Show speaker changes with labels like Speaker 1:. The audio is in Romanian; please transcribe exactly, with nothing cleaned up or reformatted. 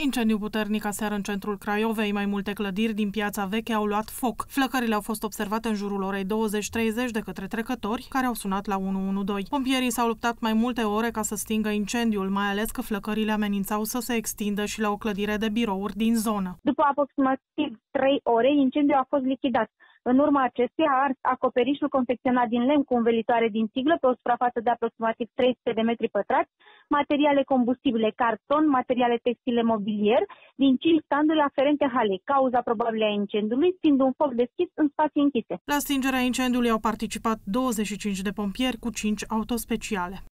Speaker 1: Incendiu puternic aseară în centrul Craiovei. Mai multe clădiri din Piața Veche au luat foc. Flăcările au fost observate în jurul orei douăzeci treizeci de către trecători care au sunat la unu unu doi. Pompierii s-au luptat mai multe ore ca să stingă incendiul, mai ales că flăcările amenințau să se extindă și la o clădire de birouri din zonă.
Speaker 2: După aproximativ trei ore, incendiul a fost lichidat. În urma acestuia a ars acoperișul confecționat din lemn cu învelitoare din țiglă pe o suprafață de aproximativ trei sute de metri pătrați, materiale combustibile, carton, materiale textile, mobilier, din cinci standuri aferente halei. Cauza probabilă a incendiului fiind un foc deschis în spații închise.
Speaker 1: La stingerea incendiului au participat douăzeci și cinci de pompieri cu cinci autospeciale.